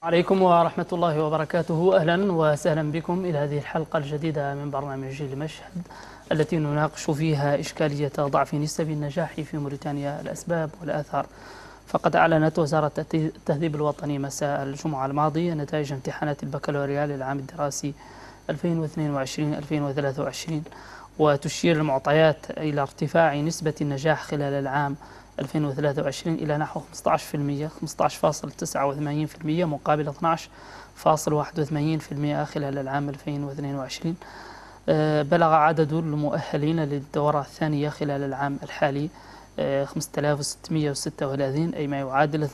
عليكم ورحمة الله وبركاته. أهلا وسهلا بكم إلى هذه الحلقة الجديدة من برنامج المشهد التي نناقش فيها إشكالية ضعف نسب النجاح في موريتانيا، الأسباب والآثار. فقد أعلنت وزارة التهذيب الوطني مساء الجمعة الماضية نتائج امتحانات البكالوريا للعام الدراسي 2022-2023، وتشير المعطيات إلى ارتفاع نسبة النجاح خلال العام 2023 إلى نحو 15%، 15.89% مقابل 12.81% خلال العام 2022. بلغ عدد المؤهلين للدورة الثانية خلال العام الحالي 5636، أي ما يعادل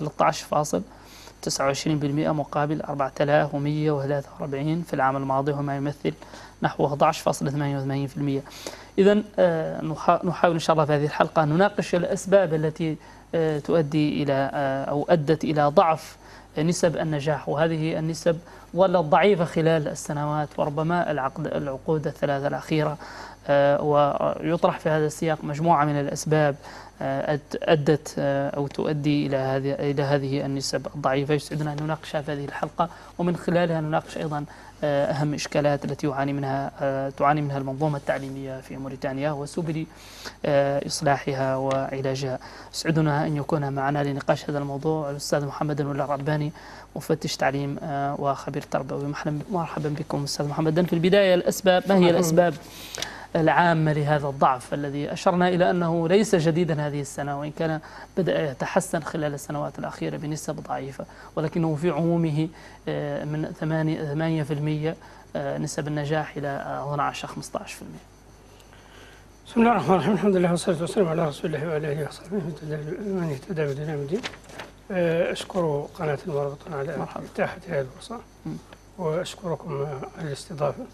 13.29% مقابل 4143 في العام الماضي، وما يمثل نحو 11.88%. إذن نحاول إن شاء الله في هذه الحلقة أن نناقش الأسباب التي تؤدي إلى أو أدت إلى ضعف نسب النجاح، وهذه النسب ظلت ضعيفة خلال السنوات وربما العقود الثلاثة الأخيرة. ويطرح في هذا السياق مجموعة من الأسباب أدت أو تؤدي إلى هذه النسب الضعيفة. يسعدنا أن نناقشها في هذه الحلقة، ومن خلالها نناقش أيضا أهم الإشكالات التي تعاني منها المنظومة التعليمية في موريتانيا وسبل إصلاحها وعلاجها. يسعدنا أن يكون معنا لنقاش هذا الموضوع الأستاذ محمد نولار الرباني، مفتش تعليم وخبير تربوي. مرحبا بكم أستاذ محمد. في البداية الأسباب، ما هي الأسباب العامة لهذا الضعف الذي أشرنا إلى أنه ليس جديدا هذه السنة، وإن كان بدأ يتحسن خلال السنوات الأخيرة بنسب ضعيفة، ولكنه في عمومه من 8% نسب النجاح إلى 12-15%؟ بسم الله الرحمن الرحيم. الحمد لله والصلاة والسلام على رسول الله وعلى آله وصحبه من اهتدى بهداه إلى يوم الدين. أشكر قناة المرابطون على إتاحة هذه الفرصة، وأشكركم على الاستضافة.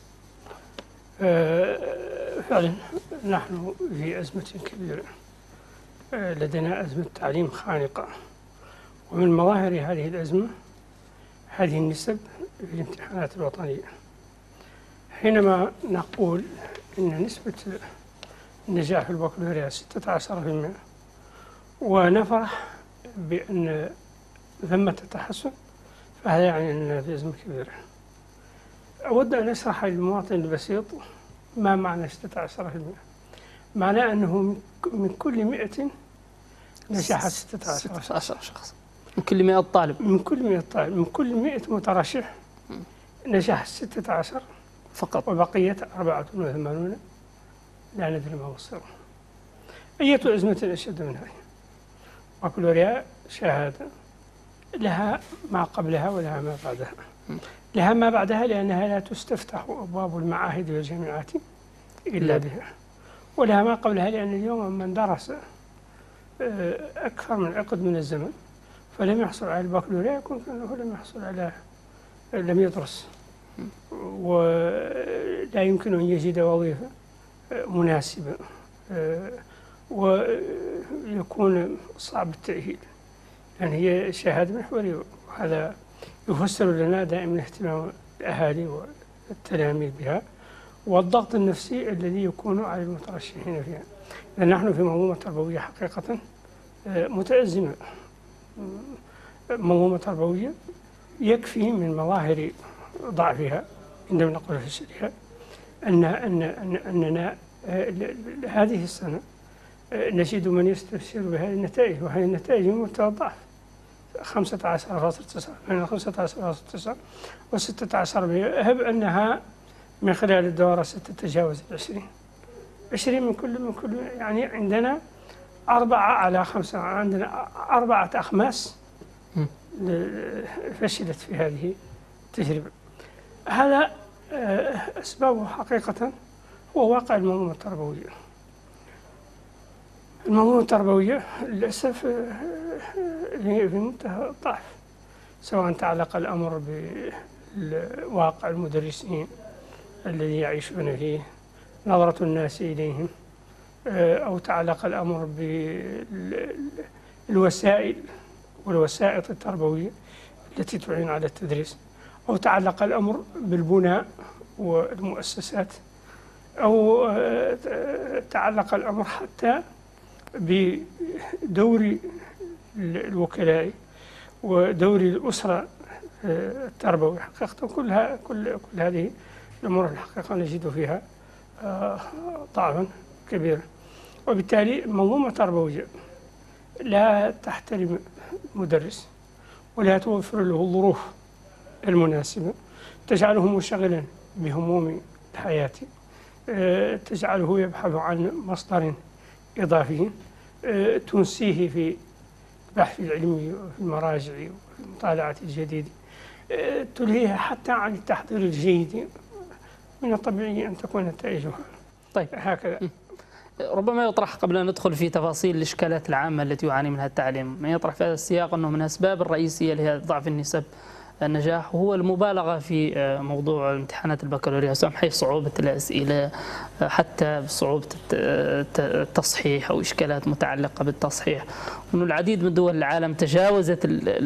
فعلا نحن في أزمة كبيرة، لدينا أزمة تعليم خانقة، ومن مظاهر هذه الأزمة هذه النسب في الامتحانات الوطنية. حينما نقول إن نسبة النجاح في البكالوريا 16%، ونفرح بأن ثمة تحسن، فهذا يعني أننا في أزمة كبيرة. أود أن أشرح للمواطن البسيط ما معنى 16%. معناه أنه من كل 100 نجح 16 شخص، من كل 100 طالب، من كل 100 مترشح نجح 16 فقط، وبقية 84 لا ندري ما مصيرهم. أية أزمة أشد من هذه؟ بكالوريا شهادة لها ما قبلها ولها ما بعدها. لها ما بعدها لأنها لا تستفتح أبواب المعاهد والجامعات إلا بها، ولها ما قبلها لأن اليوم من درس أكثر من عقد من الزمن فلم يحصل على البكالوريا يكون كأنه لم يدرس، ولا يمكن أن يجد وظيفة مناسبة، ويكون صعب التأهيل، يعني هي شهادة محورية. وهذا يفسر لنا دائما اهتمام الأهالي والتلاميذ بها، والضغط النفسي الذي يكون على المترشحين فيها. لأن نحن في منظومة تربوية حقيقة متأزمة، منظومة تربوية يكفي من مظاهر ضعفها عندما نقول في الشريعة أننا هذه السنة نجد من يستبشر بهذه النتائج، وهذه النتائج من منتهى الضعف. 15.9 بين 15.9 و16%. هب أنها من خلال الدورة ستتجاوز 20 من كل يعني عندنا 4/5، عندنا 4 أخماس فشلت في هذه التجربة. هذا أسبابه حقيقة هو واقع المنظومة التربوية. المنظومة التربوية للأسف في منتهى الضعف، سواء تعلق الأمر بواقع المدرسين الذي يعيشون فيه، نظرة الناس إليهم، أو تعلق الأمر بالوسائل والوسائط التربوية التي تعين على التدريس، أو تعلق الأمر بالبناء والمؤسسات، أو تعلق الأمر حتى بدور الوكلاء ودور الأسرة التربوي حقيقة كل هذه الأمور الحقيقة نجد فيها ضعفا كبيرا. وبالتالي منظومة تربوية لا تحترم المدرس ولا توفر له الظروف المناسبة، تجعله منشغلا بهموم الحياة، تجعله يبحث عن مصدر إضافي، تنسيه في البحث العلمي وفي المراجع وفي المطالعة الجديدة، تلهيها حتى عن التحضير الجيد. من الطبيعي أن تكون نتائجها طيب هكذا. ربما يطرح قبل أن ندخل في تفاصيل الإشكالات العامة التي يعاني منها التعليم، ما يطرح في هذا السياق أنه من الأسباب الرئيسية لهذا ضعف النسب النجاح هو المبالغة في موضوع امتحانات البكالوريا، سواء من حيث صعوبة الأسئلة حتى صعوبة التصحيح أو إشكالات متعلقة بالتصحيح. وأن العديد من دول العالم تجاوزت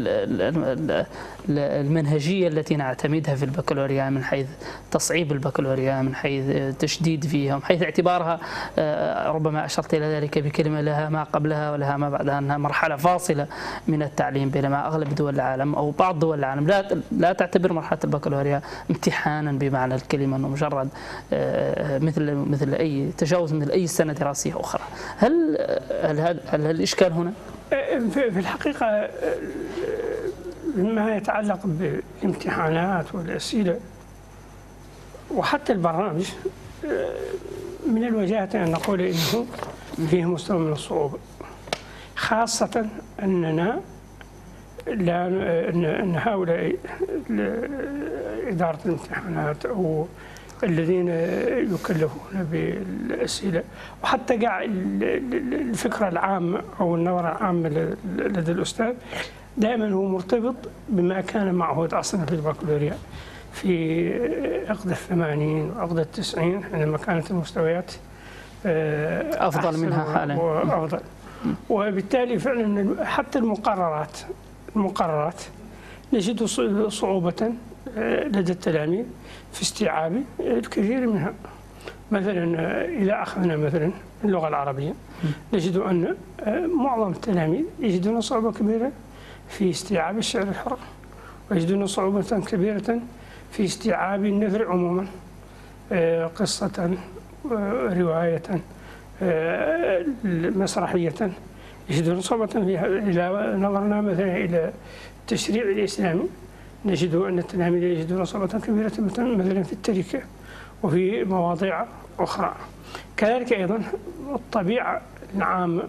المنهجية التي نعتمدها في البكالوريا من حيث تصعيب البكالوريا، من حيث التشديد فيها، من حيث اعتبارها ربما أشرت إلى ذلك بكلمة لها ما قبلها ولها ما بعدها، أنها مرحلة فاصلة من التعليم، بينما أغلب دول العالم أو بعض دول العالم لا تعتبر مرحلة البكالوريا امتحانا بمعنى الكلمة، أنه مجرد مثل أي تجاوز مثل أي سنة دراسية أخرى. هل الإشكال هنا؟ في الحقيقة مما يتعلق بالامتحانات والأسئلة وحتى البرامج، من الوجاهة أن نقول إنه فيه مستوى من الصعوبة، خاصة أننا أن هؤلاء إدارة الامتحانات أو الذين يكلفون بالأسئلة وحتى الفكرة العامة أو النظرة العامة لدى الأستاذ دائما هو مرتبط بما كان معهود أصلا في البكالوريا في عقد الثمانين وعقد التسعين، عندما كانت المستويات أفضل منها حاليا وأفضل. وبالتالي فعلا حتى المقررات نجد صعوبة لدى التلاميذ في استيعاب الكثير منها. مثلا إذا أخذنا مثلا اللغة العربية نجد أن معظم التلاميذ يجدون صعوبة كبيرة في استيعاب الشعر الحر، ويجدون صعوبة كبيرة في استيعاب النثر عموما، قصة، رواية، مسرحية، يجدون صعوبة فيها. إذا نظرنا مثلا إلى التشريع الإسلامي نجد أن التلاميذ يجدون صعوبة كبيرة مثلا في التركة وفي مواضيع أخرى. كذلك أيضا الطبيعة العامة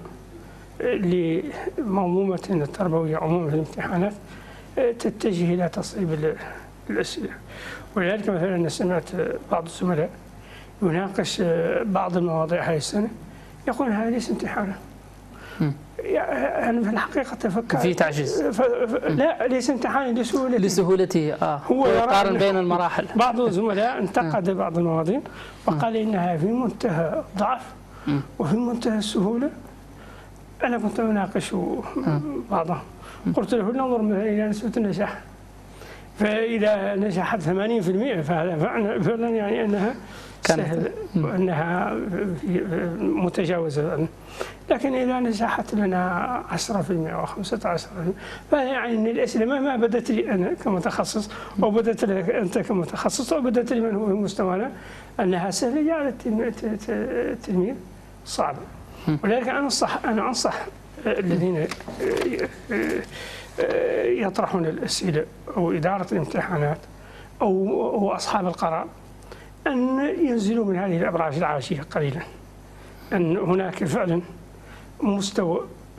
لمنظومة التربوية عموما في الامتحانات تتجه إلى تصعيب الأسئلة. ولذلك مثلا أنا سمعت بعض الزملاء يناقش بعض المواضيع هذه السنة يقول هذا ليس امتحانا. يعني في الحقيقة تفكر في تعجيز. لا، ليس امتحانا لسهولته. هو يقارن بين المراحل. بعض الزملاء انتقد بعض المواضيع وقال إنها في منتهى الضعف وفي منتهى السهولة. أنا كنت أناقش بعضهم، قلت له ننظر مثلا إلى نسبة النجاح، فإذا نجحت 80% فهذا فعلا يعني أنها سهل وأنها متجاوزة. لكن إذا نجحت لنا 10% أو 15% فهذا يعني أن الأسئلة مهما بدت لي أنا كمتخصص أو بدت لك أنت كمتخصص أو بدت لمن هو في مستوانا أنها سهلة، جعلت التلميذ صعبا. ولذلك أنا أنصح الذين يطرحون الأسئلة أو إدارة الامتحانات أو أصحاب القرار أن ينزلوا من هذه الأبراج العاشية قليلا، أن هناك فعلا مستوى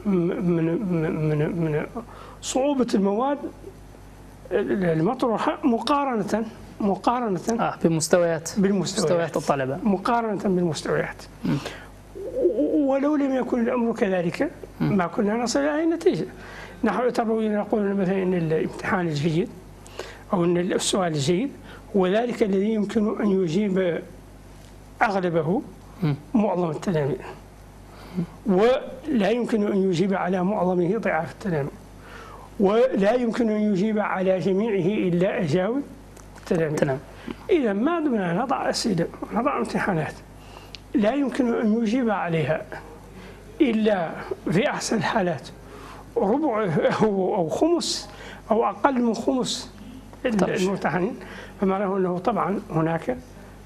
من صعوبة المواد المطروحة مقارنة بمستويات الطلبة، مقارنة بالمستويات. ولو لم يكن الأمر كذلك ما كنا نصل إلى أي نتيجة. نحن التربويين نقول مثلا أن الامتحان الجيد أو أن السؤال الجيد هو ذلك الذي يمكن أن يجيب أغلبه معظم التلاميذ، ولا يمكن أن يجيب على معظمه ضعاف التلاميذ، ولا يمكن أن يجيب على جميعه إلا أجاوب التلاميذ. إذا ما دمنا نضع أسئلة ونضع امتحانات لا يمكن أن يجيب عليها إلا في أحسن الحالات ربع أو خمس أو أقل من خمس الممتحنين، فمعناه أنه طبعا هناك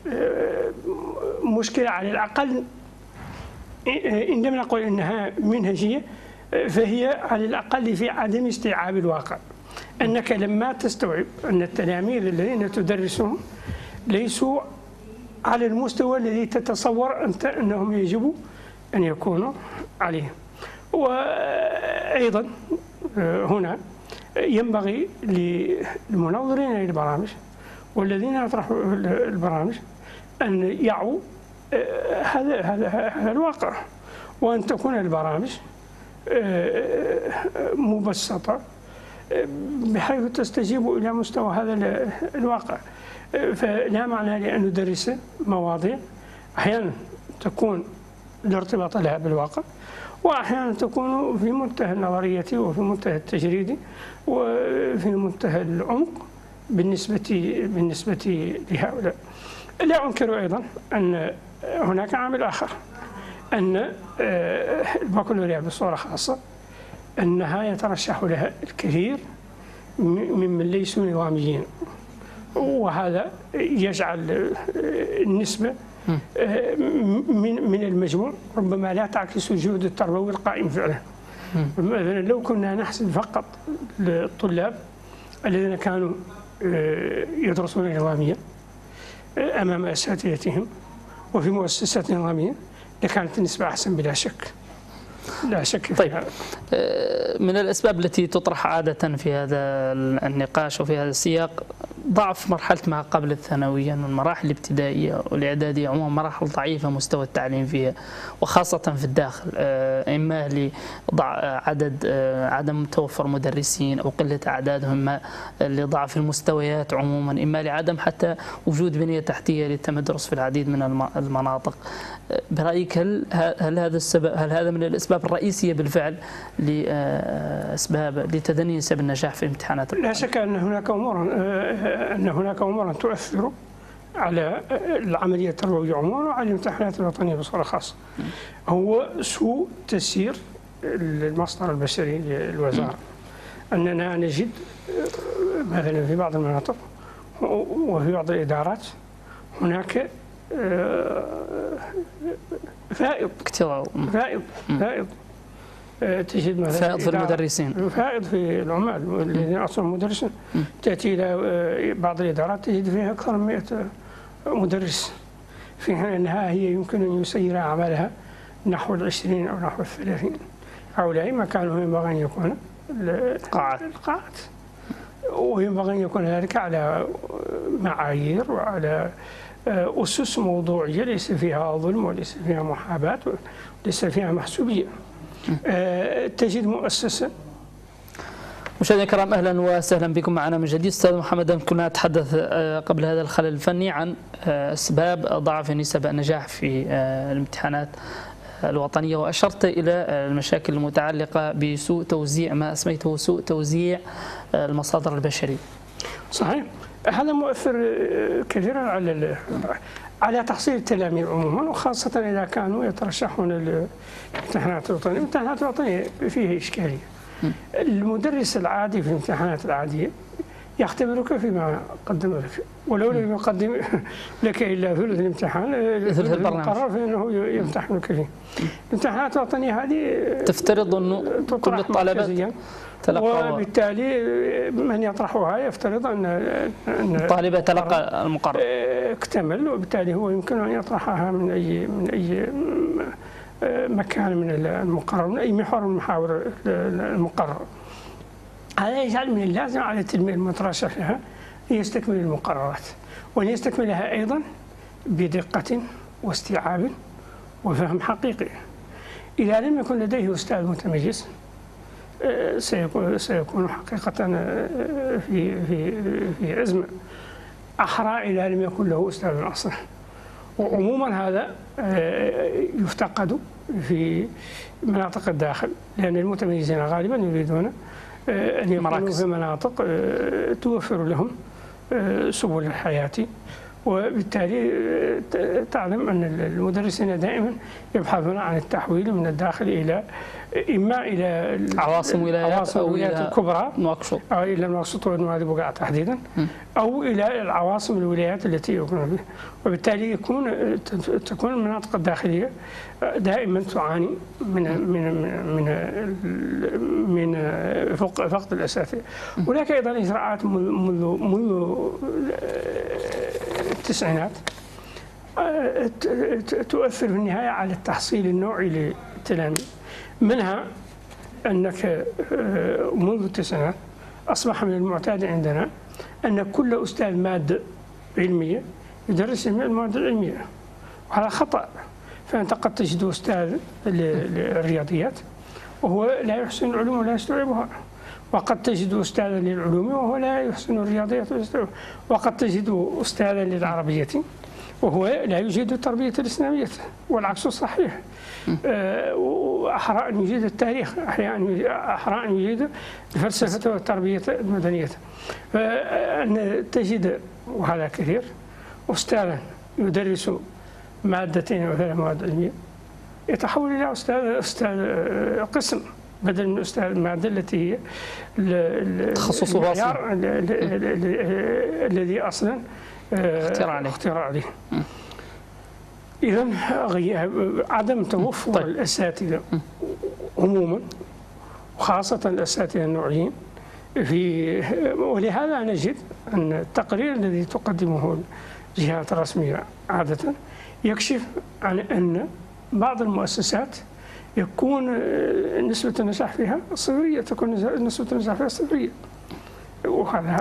مشكلة على الأقل، إن لم نقل أنها منهجية فهي على الأقل في عدم استيعاب الواقع. أنك لما تستوعب أن التلاميذ الذين تدرسهم ليسوا على المستوى الذي تتصور أنت أنهم يجب أن يكونوا عليه. وأيضا هنا ينبغي للمنظرين للبرامج والذين يطرحوا البرامج أن يعوا هذا الواقع، وأن تكون البرامج مبسطة بحيث تستجيب إلى مستوى هذا الواقع. فلا معنى لأن ندرس مواضيع أحيانا تكون الارتباط لها بالواقع، وأحيانا تكون في منتهى النظرية وفي منتهى التجريد وفي منتهى العمق بالنسبة لهؤلاء. لا أنكر أيضا أن هناك عامل آخر، أن البكالوريا بصورة خاصة أنها يترشح لها الكثير ممن ليسوا نظاميين، وهذا يجعل النسبة من المجموع ربما لا تعكس الجهد التربوي القائم فعلا. مثلا لو كنا نحسب فقط للطلاب الذين كانوا يدرسون نظاميا أمام أساتذتهم وفي مؤسسات نظامية لكانت النسبة أحسن بلا شك. لا شك. طيب، من الأسباب التي تطرح عادة في هذا النقاش وفي هذا السياق ضعف مرحلة ما قبل الثانوية من المراحل الابتدائية والإعدادية عموما، مراحل ضعيفة مستوى التعليم فيها وخاصة في الداخل، إما عدم توفر مدرسين أو قلة أعدادهم، إما لضعف المستويات عموما، إما لعدم حتى وجود بنية تحتية للتمدرس في العديد من المناطق. برأيك هل هذا من الأسباب الرئيسية بالفعل لتدني نسب النجاح في امتحانات؟ لا شك أن هناك أمور تؤثر على العملية التربوية عموما وعلى الامتحانات الوطنية بصورة خاصة. هو سوء تسيير المصدر البشري للوزارة. أننا نجد مثلا في بعض المناطق وفي بعض الإدارات هناك فائض تجد مثلا فائض في المدرسين، فائض في العمال الذين أصلا مدرسين. تأتي إلى بعض الإدارات تجد فيها أكثر من 100 مدرس، في حين أنها هي يمكن أن يسير أعمالها نحو 20 أو نحو 30. هؤلاء مكانهم ينبغي أن يكون القاعات، وينبغي أن يكون ذلك على معايير وعلى أسس موضوعية ليس فيها ظلم وليس فيها محاباة وليس فيها محسوبية. تجد مؤسسة. مشاهدينا الكرام، اهلا وسهلا بكم معنا من جديد. استاذ محمد، كنا نتحدث قبل هذا الخلل الفني عن اسباب ضعف نسب النجاح في الامتحانات الوطنية، واشرت الى المشاكل المتعلقة بسوء توزيع ما اسميته سوء توزيع المصادر البشرية. صحيح، هذا مؤثر كثيرا على تحصيل التلاميذ عموما، وخاصة إذا كانوا يترشحون الامتحانات الوطنية. الامتحانات الوطنية فيه إشكالية. المدرس العادي في الامتحانات العادية يختبرك فيما قدم لك، ولو لم يقدم لك إلا ثلث الامتحان المقرر فإنه يمتحنك فيه. الامتحانات الوطنية هذه تفترض أنه كل الطالبات تلقوا، وبالتالي من يطرحها يفترض أن الطالب تلقى المقرر اكتمل، وبالتالي هو يمكن أن يطرحها من أي مكان من المقرر، من أي محور من محاور المقرر. هذا يجعل من اللازم على التلميذ المترشح لها أن يستكمل المقررات، وأن يستكملها أيضا بدقة واستيعاب وفهم حقيقي. إذا لم يكن لديه أستاذ متميز سيكون حقيقة في أزمة، أحرى إذا لم يكن له أستاذ أصلا. وعموما هذا يفتقد في مناطق الداخل، لأن المتميزين غالبا يريدون أن يكونوا في مناطق توفر لهم سبل الحياة وبالتالي تعلم أن المدرسين دائما يبحثون عن التحويل من الداخل إلى إما إلى عواصم ولايات أو الولايات الكبرى نواكشوط، أو إلى نواكشوط ونوادي بقعة تحديدا، أو إلى العواصم الولايات التي يكون بها. وبالتالي تكون المناطق الداخلية دائما تعاني من فقد الأساتذة. هناك أيضا إجراءات منذ التسعينات تؤثر في النهاية على التحصيل النوعي للتلاميذ. منها أنك منذ التسعينات أصبح من المعتاد عندنا أن كل أستاذ مادة علمية يدرس جميع المواد العلمية، وهذا خطأ. فأنت قد تجد أستاذ للرياضيات وهو لا يحسن العلوم ولا يستوعبها، وقد تجد أستاذا للعلوم وهو لا يحسن الرياضيات ولا يستوعبها، وقد تجد أستاذا للعربية وهو لا يجيد التربية الإسلامية، والعكس صحيح. وأحرى أن يجيد التاريخ، أحرى أن يجيد الفلسفة والتربية المدنية. فأن تجد، وهذا كثير، أستاذا يدرس مادتين أو 3 مواد علمية يتحول إلى أستاذ قسم بدل من أستاذ المادة التي هي تخصصه الذي أصلا اختراع عليه. إذن عدم توفر الأساتذة عموما، وخاصة الأساتذة النوعيين، ولهذا نجد أن التقرير الذي تقدمه الجهات الرسمية عادة يكشف عن أن بعض المؤسسات يكون نسبة النجاح فيها صفرية، تكون نسبة النجاح فيها صفرية، وهذا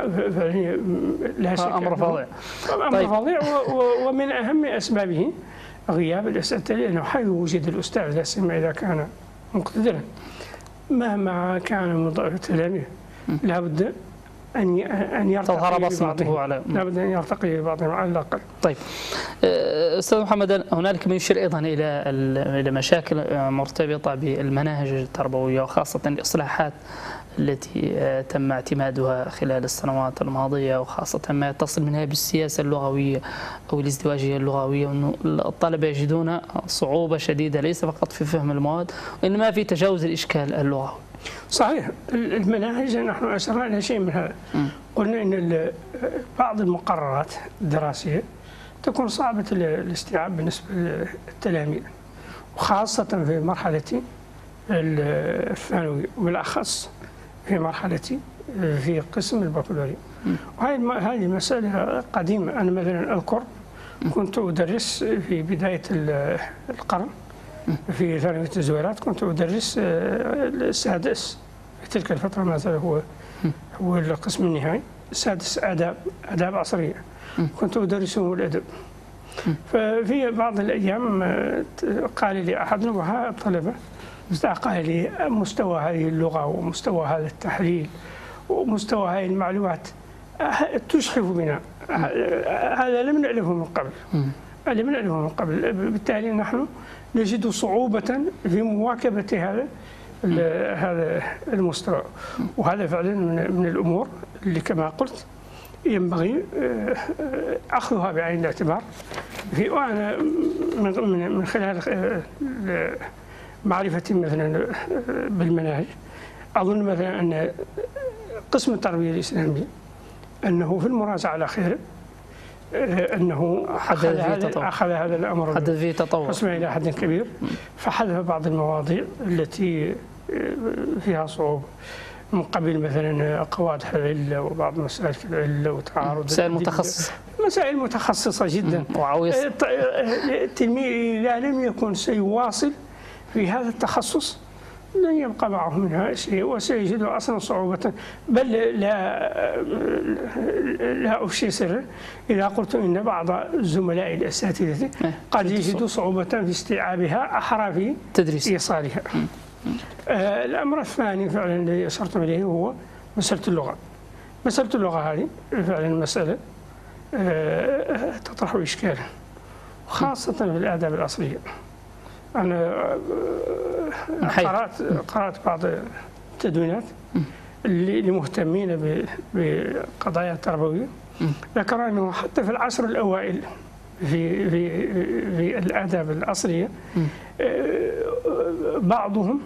لا شك أمر فظيع. أمر فظيع. ومن أهم أسبابه غياب الأساتذة، لأنه حيث وجد الأستاذ لا سيما إذا كان مقتدرا مهما كان من ضعف التلاميذ لابد أن يرتقي ببعضهم، لابد أن يرتقي ببعضهم على الأقل. طيب أستاذ محمد، هنالك ما يشير أيضا إلى مشاكل مرتبطة بالمناهج التربوية، وخاصة الإصلاحات التي تم اعتمادها خلال السنوات الماضية، وخاصة ما يتصل منها بالسياسة اللغوية أو الازدواجية اللغوية، وأن الطلبة يجدون صعوبة شديدة ليس فقط في فهم المواد وإنما في تجاوز الإشكال اللغوي. صحيح. المناهج نحن أشرنا إلى شيء من هذا. قلنا أن بعض المقررات الدراسية تكون صعبة الاستيعاب بالنسبة للتلاميذ، وخاصة في مرحلة الثانوي، وبالأخص في مرحلة في قسم البكالوريا. وهذه مسألة قديمة. أنا مثلا أذكر كنت أدرس في بداية القرن في ثانوية الزويرات، كنت أدرس السادس في تلك الفترة، ما زال هو القسم النهائي، السادس آداب عصرية، كنت أدرسه الأدب. ففي بعض الأيام قال لي أحد نبهاء الطلبة، قال لي مستوى هذه اللغة ومستوى هذا التحليل ومستوى هذه المعلومات تشحف بنا، هذا لم نعرفه من قبل. بالتالي نحن نجد صعوبة في مواكبة هذا المستوى، وهذا فعلا من الأمور اللي كما قلت ينبغي أخذها بعين الاعتبار. وأنا من خلال معرفتي مثلا بالمناهج أظن مثلا أن قسم التربية الإسلامية أنه في المراجعة الأخيرة أنه أخذ هذا الأمر حدث فيه تطور إلى حد كبير، فحذف بعض المواضيع التي فيها صعوبة، من قبل مثلا قوادح العلة وبعض مسائل العلة وتعارض مسائل متخصصة جدا. التلميذ إذا لم يكن سيواصل في هذا التخصص لن يبقى معه منها شيء، وسيجد أصلا صعوبة. بل لا أفشي سرا إذا قلت إن بعض الزملاء الأساتذة قد يجدوا صعوبة في استيعابها، أحرى في إيصالها. الأمر الثاني فعلا الذي أشرت إليه هو مسألة اللغة. مسألة اللغة هذه فعلا مسألة تطرح إشكالا، خاصة في الآداب الأصلية. أنا قرأت بعض التدوينات لمهتمين بقضايا التربوية، ذكر أنه حتى في العصر الأوائل في الآداب الأصلية بعضهم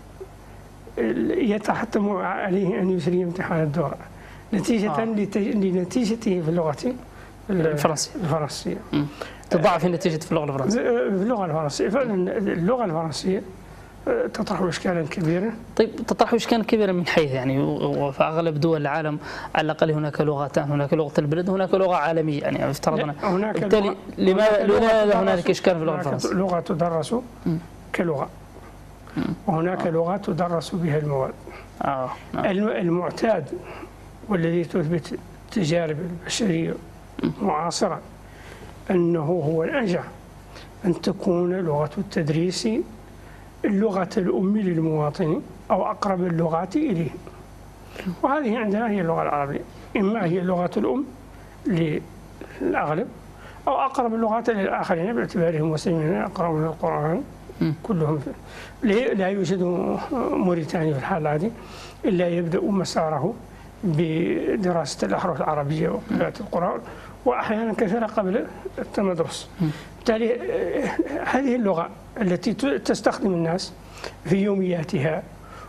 يتحتم عليه أن يجري امتحان الدورة نتيجة لنتيجته في اللغة الفرنسية. تضاعف النتيجة في اللغة الفرنسية. في اللغة الفرنسية فعلا اللغة الفرنسية تطرح إشكالا كبيرا. طيب تطرح إشكالا كبيرا من حيث يعني وفي أغلب دول العالم على الأقل هناك لغتان، هناك لغة البلد وهناك لغة عالمية يعني افترضنا. بالتالي لماذا هنالك إشكال في اللغة الفرنسية؟ لغة تدرس كلغة وهناك لغة تدرس بها المواد. نعم. المعتاد والذي تثبت التجارب البشرية المعاصرة أنه هو الأنجح أن تكون لغة التدريس اللغة الأم للمواطن أو أقرب اللغات إليه، وهذه عندنا هي اللغة العربية، إما هي اللغة الأم للأغلب أو أقرب اللغات للآخرين باعتبارهم مسلمين يقرؤون القرآن كلهم. لا يوجد موريتاني في الحالة هذه إلا يبدأ مساره بدراسة الأحرف العربية وقراءة القرآن وأحيانا كثيرة قبل التمدرس. بالتالي هذه اللغة التي تستخدم الناس في يومياتها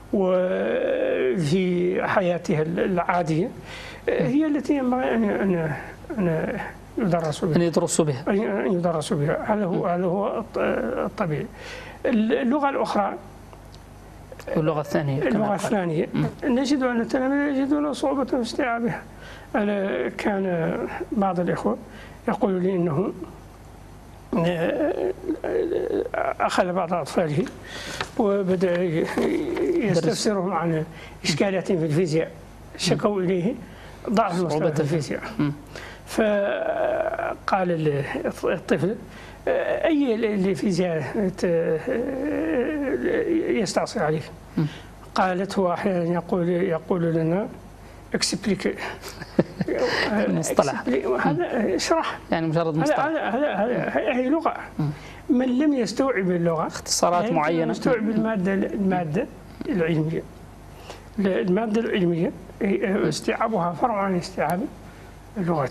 وفي حياتها العادية هي التي ينبغي أن يدرس بها. أن يدرسوا بها. أن يدرسوا بها، هذا هو الطبيعي. اللغة الأخرى اللغة الثانية نجد أن التلاميذ يجدون صعوبة في استيعابها. أنا كان بعض الإخوة يقول لي أنه أخذ بعض أطفاله وبدأ يستفسرهم عن إشكالات في الفيزياء شكوا إليه ضعف المستوى في الفيزياء. فقال الطفل أي الفيزياء يستعصي عليه؟ قالت هو أحيانا يقول لنا اكسبليك المصطلح هذا اشرح يعني مجرد مصطلح. هذه لغة. من لم يستوعب اللغة اختصارات معينة يستوعب المادة العلمية. المادة العلمية استيعابها فرع عن استيعاب اللغة.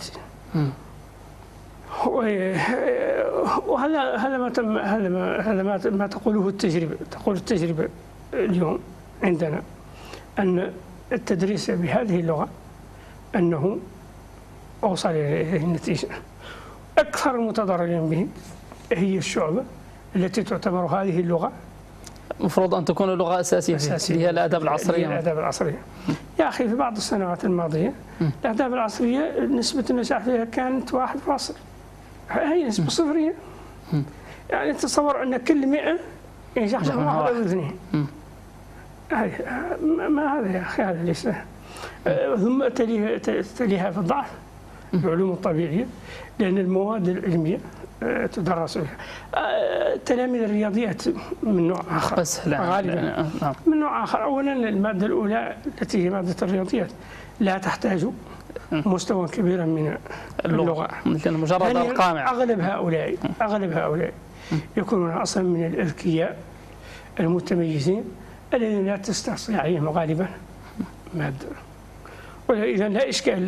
وهذا ما تقوله التجربة. تقول التجربة اليوم عندنا أن التدريس بهذه اللغة أنه أوصل إلى النتيجة. أكثر المتضررين به هي الشعبة التي تعتبر هذه اللغة المفروض أن تكون لغة أساسية هي الآداب العصرية. الآداب العصرية. يا أخي في بعض السنوات الماضية الآداب العصرية نسبة النجاح فيها كانت 1%. هي نسبة صفرية. يعني تصور أن كل 100 ينجح منهم 1 أو 2. ما هذا يا أخي، هذا ليس. ثم تليها في الضعف العلوم الطبيعية لأن المواد العلمية تدرس بها. تلاميذ الرياضيات من نوع آخر غالبا من نوع آخر. أولا المادة الأولى التي هي مادة الرياضيات لا تحتاج مستوى كبيرا من اللغة لأن مجرد أرقام. أغلب هؤلاء يكونون أصلا من الأذكياء المتميزين الذين لا تستعصي عليهم غالبا مادة. إذا لا إشكال.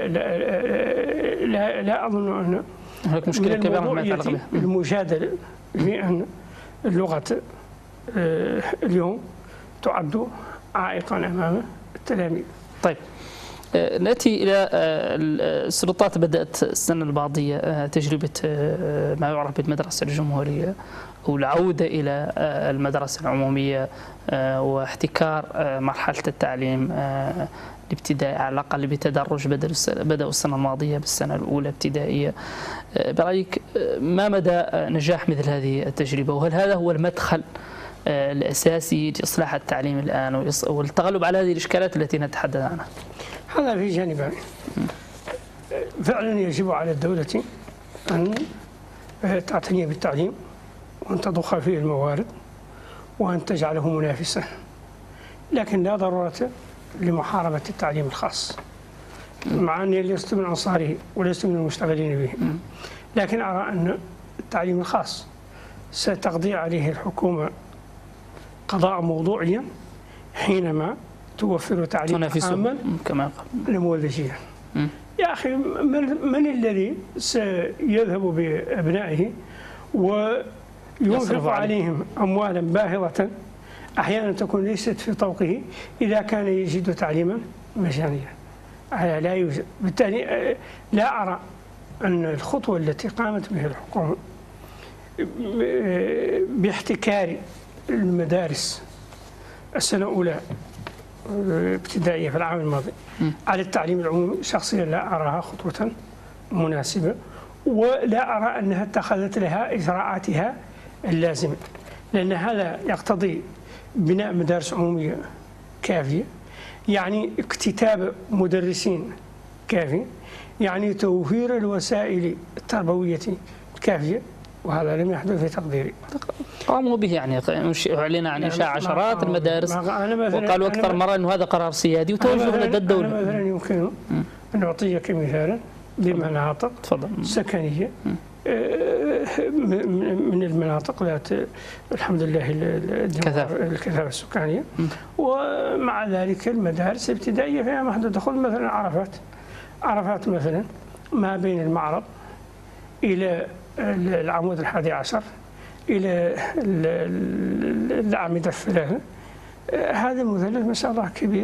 لا أظن أن هناك مشكلة كبيرة ما يتعلق بها. المجادلة في أن اللغة اليوم تعد عائقا أمام التلاميذ. طيب نأتي إلى السلطات. بدأت السنة الماضية تجربة ما يعرف بالمدرسة الجمهورية أو العودة إلى المدرسة العمومية واحتكار مرحلة التعليم الابتدائي على الأقل بتدرج. بدأوا السنة الماضية بالسنة الأولى ابتدائية. برأيك ما مدى نجاح مثل هذه التجربة، وهل هذا هو المدخل الأساسي لإصلاح التعليم الآن والتغلب على هذه الإشكالات التي نتحدث عنها؟ هذا في جانبان. فعلا يجب على الدولة أن تعتني بالتعليم وأن تضخ فيه الموارد وأن تجعله منافسا، لكن لا ضرورة لمحاربة التعليم الخاص، مع أني لست من أنصاره ولست من المشتغلين به، لكن أرى أن التعليم الخاص ستقضي عليه الحكومة قضاء موضوعيا حينما توفر تعليم عاما لمولديها. يا أخي من الذي سيذهب بأبنائه وينفق عليهم أموالا باهظة أحيانا تكون ليست في طوقه إذا كان يجد تعليما مجانيا؟ لا يوجد. بالتالي لا أرى أن الخطوة التي قامت بها الحكومة باحتكار المدارس السنة الأولى ابتدائية في العام الماضي على التعليم العمومي شخصيا لا أراها خطوة مناسبة، ولا أرى أنها اتخذت لها إجراءاتها اللازمة، لأن هذا يقتضي بناء مدارس عمومية كافية، يعني اكتتاب مدرسين كافي، يعني توفير الوسائل التربوية الكافية، وهذا لم يحدث في تقديري. قاموا به، يعني أعلن عن إنشاء عشرات المدارس وقالوا أكثر مرة أنه هذا قرار سيادي وتوجه لدى الدولة. أنا مثلا يمكن أن أعطيك مثالا لمناطق سكنية من المناطق ذات الحمد لله الكثافة السكانية، ومع ذلك المدارس الابتدائية فيها محدود دخول. مثلا عرفات مثلا ما بين المعرض إلى العمود 11 إلى الأعمدة الثلاثة، هذا المثلث ما شاء الله كبير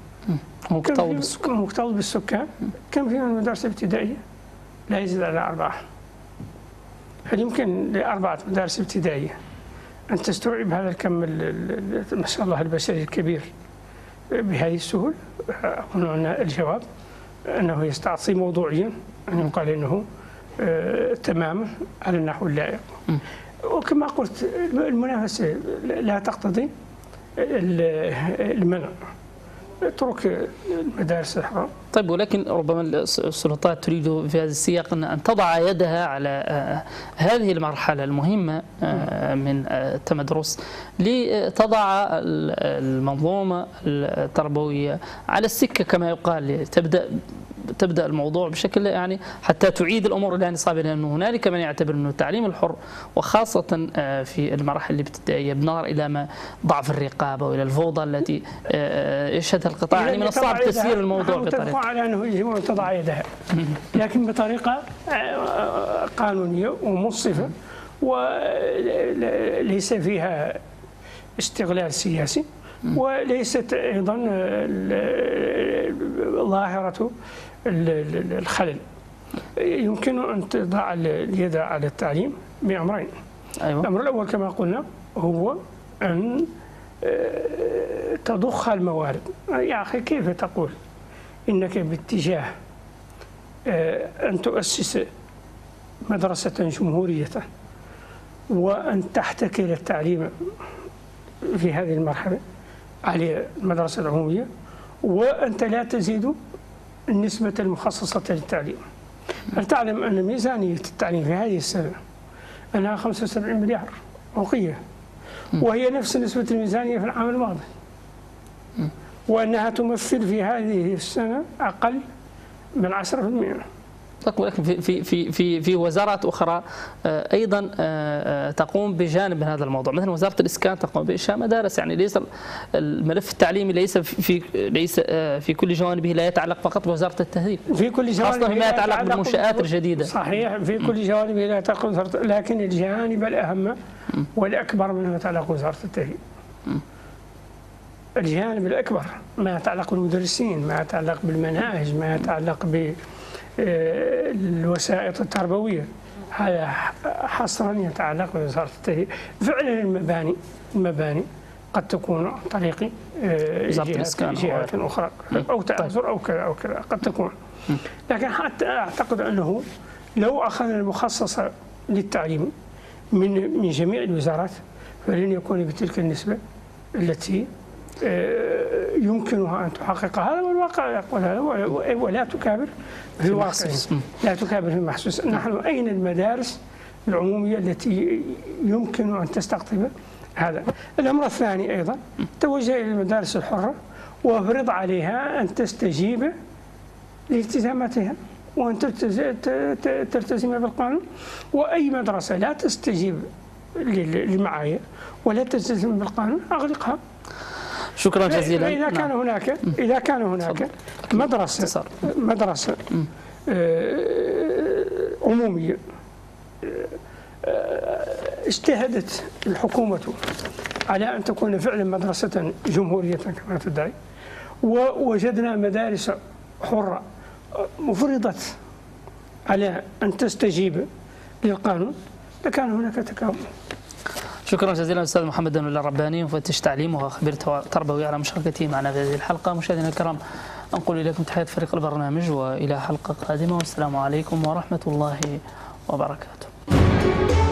مكتظ بالسكان. كم فيها المدارس الابتدائية؟ لا يزيد على 4. هل يمكن ل4 مدارس ابتدائية أن تستوعب هذا الكم ما شاء الله البشري الكبير بهذه السهولة؟ أقول أن الجواب أنه يستعصي موضوعيا أن يقال أنه تماما على النحو اللائق. وكما قلت المنافسة لا تقتضي المنع، اترك المدارس الحرام. طيب، ولكن ربما السلطات تريد في هذا السياق أن تضع يدها على هذه المرحلة المهمة من التمدرس لتضع المنظومة التربوية على السكة كما يقال، تبدأ الموضوع بشكل يعني حتى تعيد الأمور إلى نصابها، لأنه هنالك من يعتبر أنه التعليم الحر وخاصة في المراحل الابتدائية بنظر إلى ما ضعف الرقابة وإلى الفوضى التي يشهدها القطاع، يعني من الصعب تسيير الموضوع بطريقة على أنه يجب أن تضع يدها، لكن بطريقة قانونية ومنصفة وليس فيها استغلال سياسي، وليست أيضا ظاهرة الخلل. يمكن أن تضع اليد على التعليم بأمرين. أيوة. الأمر الأول كما قلنا هو أن تضخ الموارد. يا أخي كيف تقول إنك باتجاه أن تؤسس مدرسة جمهورية وأن تحتكر التعليم في هذه المرحلة على المدرسة العمومية، وأنت لا تزيد النسبة المخصصة للتعليم؟ هل تعلم أن ميزانية التعليم في هذه السنة أنها 75 مليار أوقية، وهي نفس نسبة الميزانية في العام الماضي، وأنها تمثل في هذه السنة أقل من 10%؟ ولكن في وزارات أخرى أيضا تقوم بجانب من هذا الموضوع، مثلا وزارة الإسكان تقوم بإنشاء مدارس. يعني ليس الملف التعليمي ليس في كل جوانبه لا يتعلق فقط بوزارة التهذيب، في كل جوانبه خاصة فيما يتعلق بالمنشآت الجديدة. صحيح، في كل جوانبه لا يتعلق، لكن الجانب الأهم والأكبر منه يتعلق بوزارة التهذيب. الجانب الأكبر ما يتعلق بالمدرسين، ما يتعلق بالمناهج، ما يتعلق بالوسائط التربوية، هذا حصرا يتعلق بوزارة التهذيب. فعلا المباني قد تكون عن طريق جهات أخرى أو تأثر أو كذا أو كذا قد تكون، لكن حتى أعتقد أنه لو أخذنا المخصصة للتعليم من جميع الوزارات فلن يكون بتلك النسبة التي يمكنها أن تحقق هذا، والواقع يقول هذا، ولا تكابر في الواقع، لا تكابر في المحسوس. نحن أين المدارس العمومية التي يمكن أن تستقطب هذا؟ الأمر الثاني أيضا توجه إلى المدارس الحرة وافرض عليها أن تستجيب لالتزاماتها وأن تلتزم بالقانون، وأي مدرسة لا تستجيب للمعايير ولا تلتزم بالقانون أغلقها. شكرا جزيلا. إذا كان هناك مدرسة عمومية اجتهدت الحكومة على أن تكون فعلا مدرسة جمهورية كما تدعي، ووجدنا مدارس حرة مفرضت على أن تستجيب للقانون، لكان هناك تكامل. شكرا جزيلا أستاذ محمد دنولا الرباني، مفتش تعليم وخبير تربوي، على مشاركته معنا في هذه الحلقة. مشاهدينا الكرام، أنقل إليكم تحيات فريق البرنامج وإلى حلقة قادمة، والسلام عليكم ورحمة الله وبركاته.